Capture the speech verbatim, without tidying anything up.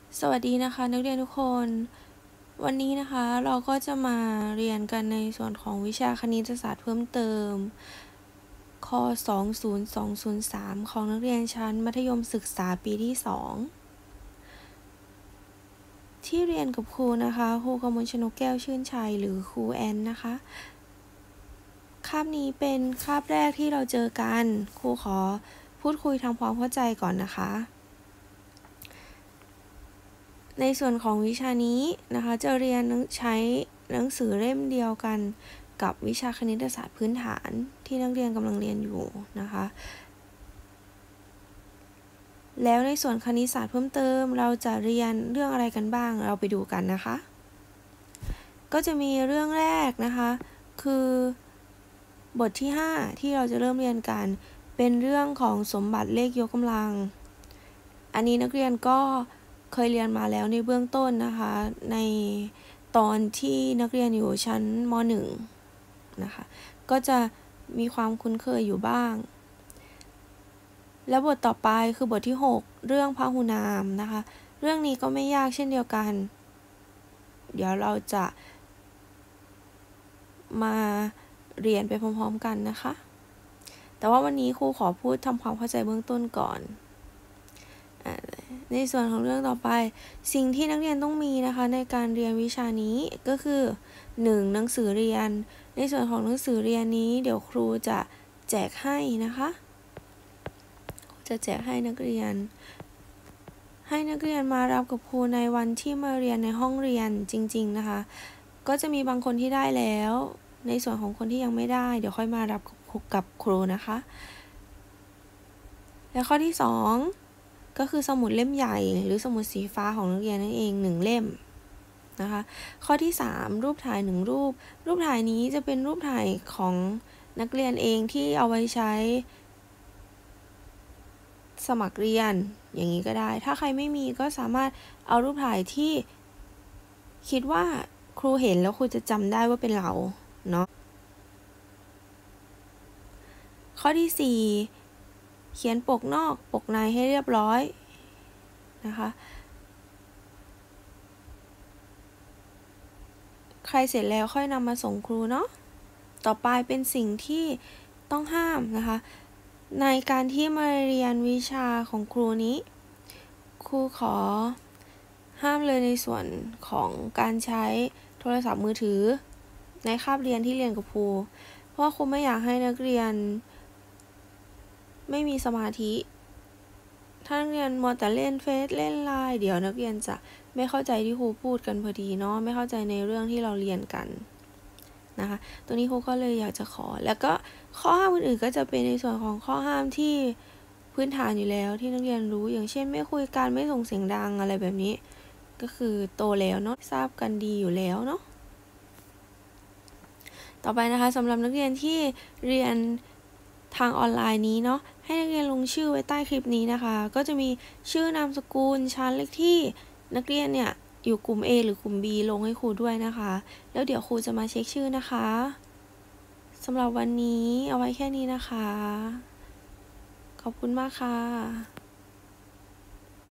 สวัสดีนะคะนักเรียนทุกคนวันนี้นะคะเราก็จะมาเรียนกันในส่วนของวิชาคณิตศาสตร์เพิ่มเติมคสอง ศูนย์ สอง ศูนย์ สามของนักเรียนชั้นมัธยมศึกษาปีที่สองที่เรียนกับครูนะคะครูกมลชนกแก้วชื่นชัยหรือครูแอนนะคะคาบนี้เป็นคาบแรกที่เราเจอกันครูขอพูดคุยทำความเข้าใจก่อนนะคะในส่วนของวิชานี้นะคะจะเรียนใช้หนังสือเล่มเดียวกันกับวิชาคณิตศาสตร์พื้นฐานที่นักเรียนกำลังเรียนอยู่นะคะแล้วในส่วนคณิตศาสตร์เพิ่มเติมเราจะเรียนเรื่องอะไรกันบ้างเราไปดูกันนะคะก็จะมีเรื่องแรกนะคะคือบทที่ห้าที่เราจะเริ่มเรียนกันเป็นเรื่องของสมบัติเลขยกกำลังอันนี้นักเรียนก็เคยเรียนมาแล้วในเบื้องต้นนะคะในตอนที่นักเรียนอยู่ชั้นม หนึ่ง นะคะก็จะมีความคุ้นเคยอยู่บ้างแล้วบทต่อไปคือบทที่หกเรื่องพหูนามนะคะเรื่องนี้ก็ไม่ยากเช่นเดียวกันเดี๋ยวเราจะมาเรียนไปพร้อมๆกันนะคะแต่ว่าวันนี้ครูขอพูดทำความเข้าใจเบื้องต้นก่อนในส่วนของเรื่องต่อไปสิ่งที่นักเรียนต้องมีนะคะในการเรียนวิชานี้ก็คือหนึ่งหนังสือเรียนในส่วนของหนังสือเรียนนี้เดี๋ยวครูจะแจกให้นะคะจะแจกให้นักเรียนให้นักเรียนมารับกับครูในวันที่มาเรียนในห้องเรียนจริงๆนะคะก็จะมีบางคนที่ได้แล้วในส่วนของคนที่ยังไม่ได้เดี๋ยวค่อยมารับกับครูนะคะและข้อที่สองก็คือสมุดเล่มใหญ่หรือสมุดสีฟ้าของนักเรียนนั่นเองหนึ่งเล่มนะคะข้อที่สามรูปถ่ายหนึ่งรูปรูปถ่ายนี้จะเป็นรูปถ่ายของนักเรียนเองที่เอาไว้ใช้สมัครเรียนอย่างนี้ก็ได้ถ้าใครไม่มีก็สามารถเอารูปถ่ายที่คิดว่าครูเห็นแล้วครูจะจำได้ว่าเป็นเราเนาะข้อที่สี่เขียนปกนอกปกในให้เรียบร้อยนะคะใครเสร็จแล้วค่อยนำมาส่งครูเนาะต่อไปเป็นสิ่งที่ต้องห้ามนะคะในการที่มาเรียนวิชาของครูนี้ครูขอห้ามเลยในส่วนของการใช้โทรศัพท์มือถือในคาบเรียนที่เรียนกับครูเพราะครูไม่อยากให้นักเรียนไม่มีสมาธิถ้านักเรียนมัวแต่เล่นเฟซเล่นไลน์เดี๋ยวนักเรียนจะไม่เข้าใจที่ครูพูดกันพอดีเนาะไม่เข้าใจในเรื่องที่เราเรียนกันนะคะตัวนี้ครูก็เลยอยากจะขอแล้วก็ข้อห้ามอื่นๆก็จะเป็นในส่วนของข้อห้ามที่พื้นฐานอยู่แล้วที่นักเรียนรู้อย่างเช่นไม่คุยกันไม่ส่งเสียงดังอะไรแบบนี้ก็คือโตแล้วเนาะทราบกันดีอยู่แล้วเนาะต่อไปนะคะสำหรับนักเรียนที่เรียนทางออนไลน์นี้เนาะให้นักเรียนลงชื่อไว้ใต้คลิปนี้นะคะก็จะมีชื่อนามสกุลชั้นเลขที่นักเรียนเนี่ยอยู่กลุ่ม A หรือกลุ่ม B ลงให้ครูด้วยนะคะแล้วเดี๋ยวครูจะมาเช็คชื่อนะคะสำหรับวันนี้เอาไว้แค่นี้นะคะขอบคุณมากค่ะ